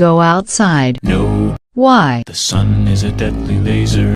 go outside? No, Why? the sun is a deadly laser.